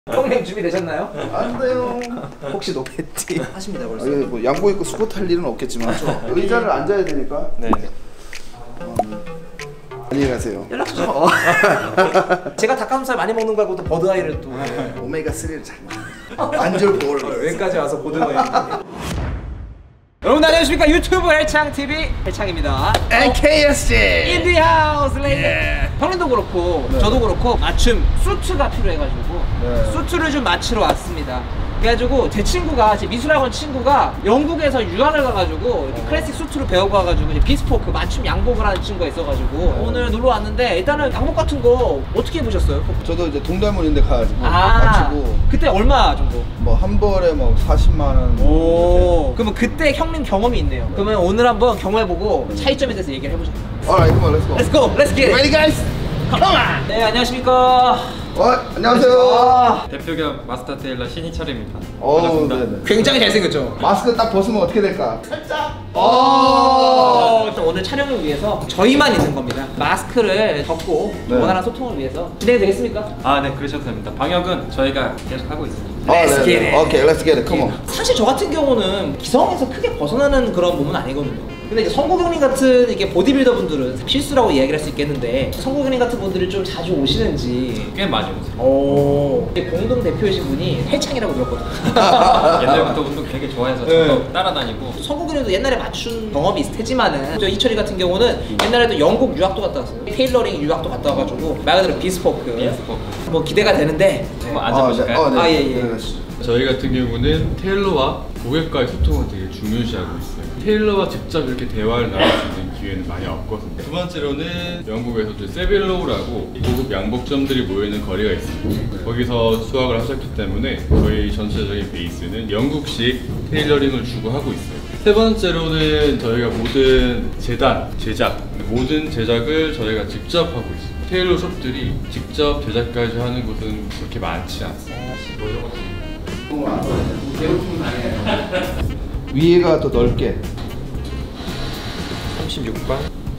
형님 준비되셨나요? 안 돼요. 혹시 노패티 하십니다 벌써? 뭐 양복 입고 스쿼트 할 일은 없겠지만 의자를 앉아야 되니까. 네. 안녕히 가세요. 연락 주죠. 제가 닭가슴살 많이 먹는 거 알고 또 버드아이를 또 오메가 3를 잘 안 좋을 걸. 여기까지 와서 버드아이. 여러분 안녕하십니까, 유튜브 헬창TV 헬창입니다. NKSG 인디 하우스 레이디. 형님도 그렇고 저도 그렇고 맞춤 수트가 필요해가지고 수트를 좀 맞추러 왔습니다. 그래가지고 제 친구가, 제 미술학원 친구가 영국에서 유학을 가가지고 클래식 수트를 배우고 와가지고 비스포크 맞춤 양복을 하는 친구가 있어가지고 오늘 놀러 왔는데, 일단은 양복 같은 거 어떻게 입으셨어요? 저도 이제 동대문인데 가가지고 아, 맞추고. 그때 얼마 정도? 뭐 한 벌에 뭐 40만 원. 오, 그러면 그때 형님 경험이 있네요. 그러면 오늘 한번 경험해보고 차이점에 대해서 얘기를 해보자. Alright, come on, let's go. Let's go, let's get it. Ready, guys? Come on. 네, 안녕하십니까. 안녕하세요. 대표 겸 마스터 테일러 신희철입니다. 반갑습니다. 반갑습니다. 굉장히 잘생겼죠? 마스크 딱 벗으면 어떻게 될까? 살짝. 오늘 촬영을 위해서 저희만 있는 겁니다. 마스크를 벗고 원활한 소통을 위해서 진행이 되겠습니까? 아, 네, 그러셔도 됩니다. 방역은 저희가 계속 하고 있습니다. Let's get it. 오케이, let's get it. Come on. 사실 저 같은 경우는 기성에서 크게 벗어나는 그런 몸은 아니거든요. 근데 이제 성국형님 같은 이게 보디빌더 분들은 필수라고 이야기를 할 수 있겠는데, 성국형님 같은 분들이 좀 자주 오시는지. 꽤 많이 오세요. 오. 공동 대표이신 분이 헬창이라고 들었거든요. 옛날부터 운동 되게 좋아해서 저도 따라다니고. 성국형님도 옛날에 맞춘 경험이 있을 테지만은, 저 이철이 같은 경우는 옛날에도 영국 유학도 갔다 왔어요. 테일러링 유학도 갔다 와가지고 말 그대로 비스포크. 뭐 기대가 되는데. 한번 앉아보실까요? 네. 아, 예. 저희 같은 경우는 테일러와 고객과의 소통을 되게 중요시하고 있어요. 테일러와 직접 이렇게 대화를 나눌 수 있는 기회는 많이 없거든요. 두 번째로는 영국에서도 세빌로우라고 고급 양복점들이 모여있는 거리가 있습니다. 거기서 수학을 하셨기 때문에 저희 전체적인 베이스는 영국식 테일러링을 추구하고 있어요. 세 번째로는 저희가 모든 모든 제작을 저희가 직접 하고 있어요. 테일러 숍들이 직접 제작까지 하는 곳은 그렇게 많지 않습니다. 위에가 더 넓게. 36번.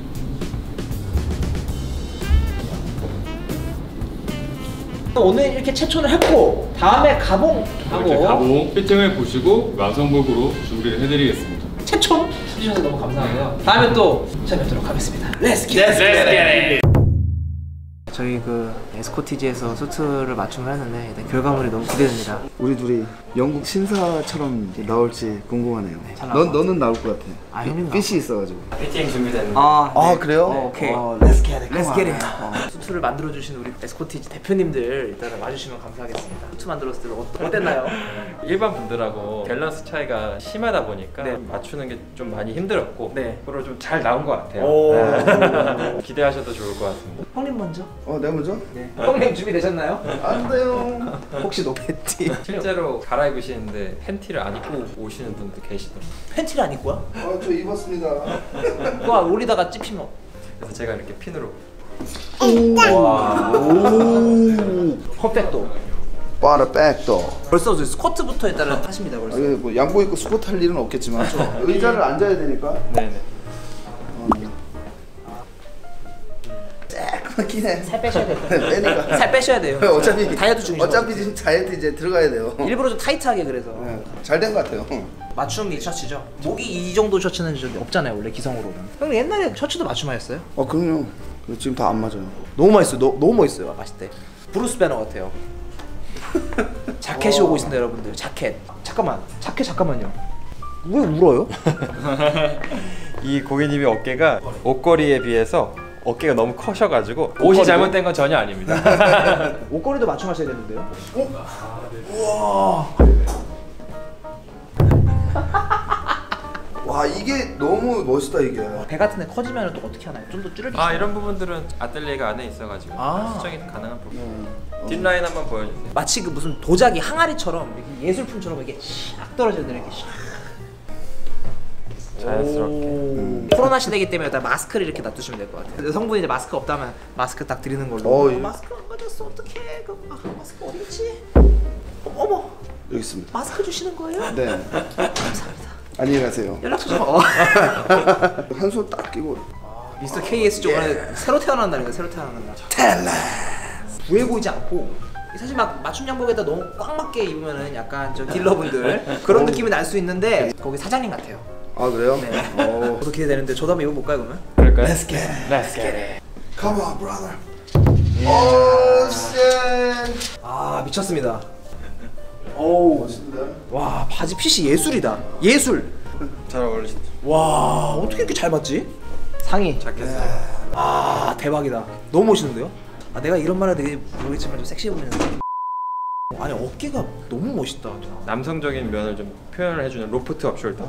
오늘 이렇게 최초를 했고 다음에 가봉하고 가봉 피팅을 보시고 완성복으로 준비를 해드리겠습니다. 최초 해주셔서 너무 감사하고요. 다음에 또 찾아뵙도록 하겠습니다. Let's get it. 저희 그 에스코티지에서 수트를 맞춤을 했는데 일단 결과물이 너무 기대됩니다. 우리 둘이 영국 신사처럼 나올지 궁금하네요. 잘 나올 것 너는 나올 것 같아. 아, 형님 핏이 있어가지고. 피팅 준비됐는데. 아, 그래요? 오케이. Let's get it. Let's get it. 수트를 만들어주신 우리 에스코티지 대표님들 일단은 와주시면 감사하겠습니다. 수트 만들었을 때 어땠나요? 일반 분들하고 밸런스 차이가 심하다 보니까 맞추는 게 좀 많이 힘들었고, 그걸 좀 잘 나온 것 같아요. 네. 기대하셔도 좋을 것 같습니다. 형님 먼저. 내가 먼저? 네. 형님 준비되셨나요? 안 돼요. 혹시 노패티 실제로 갈아입으시는데 팬티를 안 입고 오시는 분도 계시더라고요. 팬티를 안 입고요? 저 입었습니다. 그거 올리다가 찝히면. 그래서 제가 이렇게 핀으로. 퍼펙토. 빠르백도. 벌써 스쿼트부터 일단은 하십니다 벌써. 뭐 양복 입고 스쿼트 할 일은 없겠지만 의자를 앉아야 되니까. 네네. 조그맣긴 해. 살 빼셔야 돼요. 빼니까. 살 빼셔야 돼요. 어차피 다이어트 중이죠. 어차피 지금 다이어트 이제 들어가야 돼요. 일부러 좀 타이트하게 그래서. 잘 된 것 같아요. 맞춤 셔츠죠. 목이 이 정도 셔츠는 없잖아요 원래 기성으로는. 형님 옛날에 셔츠도 맞춤하셨어요? 그럼요. 지금 다 안 맞아요. 너무 맛있어요. 너무 멋있어요. 맛있을 때. 브루스 배너 같아요. 자켓이 오고 있습니다 여러분들. 자켓. 잠깐만요. 왜 울어요? 이 고객님의 어깨가 옷걸이에 비해서 어깨가 너무 커셔가지고 옷이 잘못된 건 전혀 아닙니다. 옷걸이도 맞춤하셔야 되는데요. 와, 이게 너무 멋있다 이게. 배 같은 데 커지면 또 어떻게 하나요? 좀 더 줄여주세요. 아, 이런 부분들은 아뜰리에가 안에 있어가지고 수정이 가능한 부분. 뒷라인 한번 보여주세요. 마치 그 무슨 도자기 항아리처럼 이렇게 예술품처럼 이게 샥 떨어져야 돼. 이렇게 자연스럽게. 코로나 시대이기 때문에 일단 마스크를 이렇게 놔두시면 될 것 같아요. 여성분이 이제 마스크 없다면 마스크 딱 드리는 걸로. 마스크 안 가졌어 어떡해. 마스크 어디 있지? 어머. 여기 있습니다. 마스크 주시는 거예요? 네. 감사합니다. 안녕히 가세요. 연락 주죠. 한 손 딱 끼고. 미스터 KS 쪽은 새로 태어난다니까. 새로 태어난 날. 부해 보이지 않고 사실 막 맞춤 양복에다 너무 꽉 맞게 입으면은 약간 저 딜러분들 그런 느낌이 날 수 있는데 거기 사장님 같아요. 아 그래요? 네. 저도 기대되는데 저도 한번 입어볼까요 그러면? 그럴까요? Let's get it. Let's get it. Come on, brother. 오, 쉣. 아 미쳤습니다. 오, 멋있는데? 와 바지 핏이 예술이다. 예술. 잘 어울리시죠? 와 어떻게 이렇게 잘 맞지? 상의. 자켓. 아 대박이다. 너무 멋있는데요? 아 내가 이런 말을 되게 모르겠지만 좀 섹시해 보이는. 아니 어깨가 너무 멋있다. 남성적인 면을 좀 표현을 해주는 로프트 업숄더.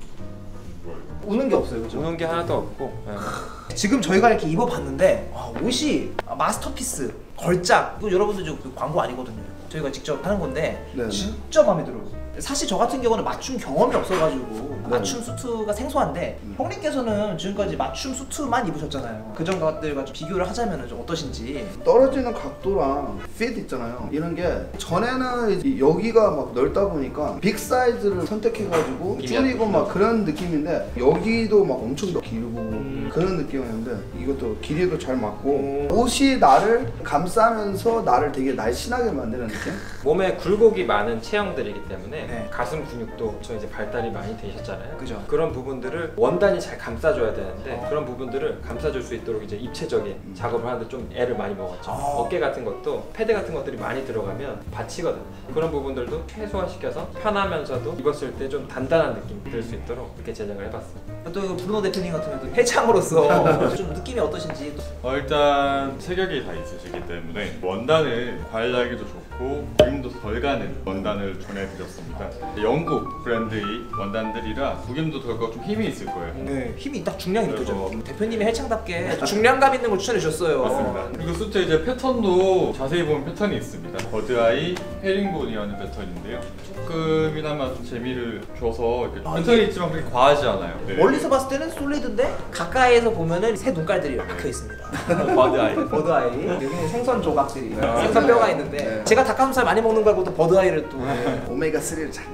우는 게 없어요, 그죠? 우는 게 하나도 없고. 지금 저희가 이렇게 입어봤는데 옷이 마스터피스, 걸작. 이거 여러분들 그 광고 아니거든요. 저희가 직접 하는 건데 네네. 진짜 마음에 들어요. 사실 저 같은 경우는 맞춤 경험이 없어가지고 맞춤 수트가 생소한데 형님께서는 지금까지 맞춤 수트만 입으셨잖아요. 그전 것들과 좀 비교를 하자면 좀 어떠신지. 떨어지는 각도랑 핏 있잖아요. 이런 게 전에는 이제 여기가 막 넓다 보니까 빅 사이즈를 선택해가지고 줄이고 막 그런 느낌인데 여기도 막 엄청 더 길고 그런 느낌이었는데 이것도 길이도 잘 맞고 옷이 나를 감싸면서 나를 되게 날씬하게 만드는 느낌? 몸에 굴곡이 많은 체형들이기 때문에 네. 가슴 근육도 저 이제 발달이 많이 되셨잖아요. 그죠. 그런 부분들을 원단이 잘 감싸줘야 되는데 그런 부분들을 감싸줄 수 있도록 이제 입체적인 작업을 하는데 좀 애를 많이 먹었죠. 어깨 같은 것도 패드 같은 것들이 많이 들어가면 받치거든요. 그런 부분들도 최소화시켜서 편하면서도 입었을 때 좀 단단한 느낌이 들 수 있도록 이렇게 제작을 해봤습니다. 또 이거 브루노 대표님 같은 경우도 해창으로서 좀 느낌이 어떠신지. 일단 체격이 다 있으시기 때문에 원단을 관리하기도 좋고 구김도 덜 가는 원단을 전해드렸습니다. 영국 브랜드의 원단들이라 구김도 덜 가고 좀 힘이 있을 거예요. 네, 힘이 딱 중량이 느껴져. 그래서- 대표님이 해창답게 중량감 있는 걸 추천해 주셨어요. 맞습니다. 그리고 수트 이제 패턴도 자세히 보면 패턴이 있습니다. 버드아이 헤링본이라는 패턴인데요. 조금이나마 재미를 줘서 이렇게 패턴이 있지만 그렇게 과하지 않아요. 네. 멀리서 봤을 때는 솔리드인데 가까이에서 보면은 새 눈깔들이 박혀 있습니다. 버드아이. 버드아이. 여기는 생선 조각들이, 생선 뼈가 있는데 네. 제가 닭가슴살 많이 먹는 거 알고 또 버드아이를 또 오메가 3를 잘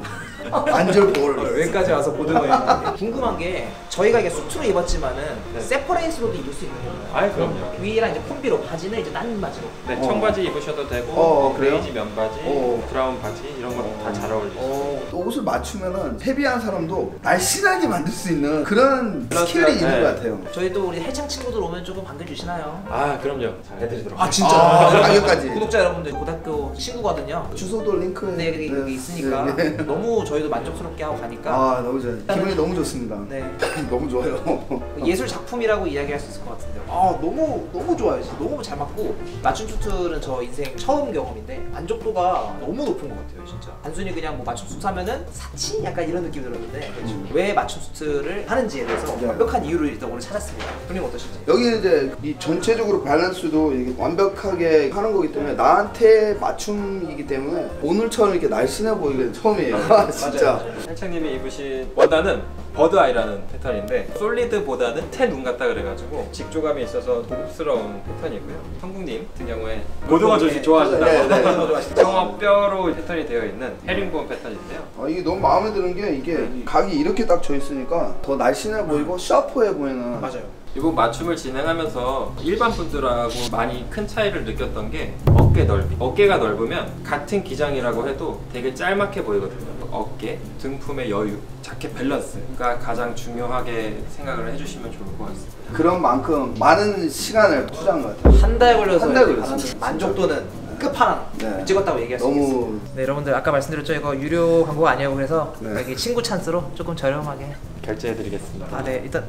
안절 볼. 여기까지 와서 고등어에 궁금한 게 저희가 이게 수트로 입었지만은 세퍼레이트로도 입을 수 있는 거예요. 그럼요. 위랑 이제 콤비로 바지는 이제 난 바지로. 네, 청바지 입으셔도 되고 그래요? 베이지 면바지, 브라운 바지 이런 거 다 잘 어울리죠. 또 옷을 맞추면은 헤비한 사람도 날씬하게 만들 수 있는 그런 스킬이 있는 것 같아요. 저희 또 우리 해창 친구들 오면 조금 반겨주시나요? 아 그럼요. 잘 해드리도록. 아 진짜? 가격까지. 구독자 여러분들 고등학교 친구거든요. 주소도 링크에 네, 여기 있으니까 네. 너무 저희도 만족스럽게 하고 가니까 아 너무 좋아요. 기분이 너무 좋습니다. 네. 너무 좋아요. 예술 작품이라고 이야기할 수 있을 것 같은데요. 아 너무 좋아요. 진짜 너무 잘 맞고 맞춤 수트는 저 인생 처음 경험인데 만족도가 너무 높은 것 같아요. 진짜 단순히 그냥 뭐 맞춤 수트 하면은 사치 약간 이런 느낌이 들었는데 왜 맞춤 수트를 하는지에 대해서 완벽한 이유를 일단 오늘 찾았습니다. 형님 어떠신지? 여기는 이제 이 전체적으로 밸런스도 이게 완벽하게 하는 거기 때문에 나한테 맞춤이기 때문에 오늘처럼 이렇게 날씬해 보이게 처음이에요. 진짜. 헬창님이 입으신 원단은 버드아이라는 패턴인데 솔리드보다는 새 눈 같다 그래가지고 직조감이 있어서 고급스러운 패턴이고요. 형국님 같은 경우에 고등어 조식 좋아하신다고 청어뼈로 패턴이 되어 있는 헤링본 패턴인데요. 이게 너무 마음에 드는 게 이게 각이 이렇게 딱 져 있으니까 더 날씬해 보이고 샤프해 보이는. 맞아요. 이번 맞춤을 진행하면서 일반 분들하고 많이 큰 차이를 느꼈던 게 어깨 넓이. 어깨가 넓으면 같은 기장이라고 해도 되게 짤막해 보이거든요. 어깨, 등품의 여유, 자켓 밸런스가 가장 중요하게 생각을 해주시면 좋을 것 같습니다. 그런 만큼 많은 시간을 투자한 것 같아요. 한 달 걸려서 한달 이렇게 걸렸어요. 받았는데 만족도는 끝판왕 네. 찍었다고 얘기할 수 있겠습니다. 너무 네 여러분들 아까 말씀드렸죠 이거 유료 광고가 아니에요. 그래서 네. 여기 친구 찬스로 조금 저렴하게. 결제해드리겠습니다. 아 네 일단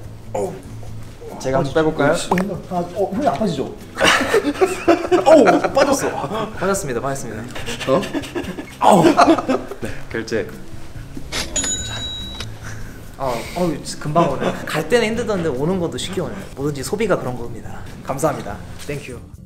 제가 한번 빼볼까요? 형이 아파지죠? 어우 빠졌어. 빠졌습니다. 네, 결제. 금방 오네. 갈 때는 힘들던데 오는 것도 쉽게 오네. 뭐든지 소비가 그런 겁니다. 감사합니다. 땡큐.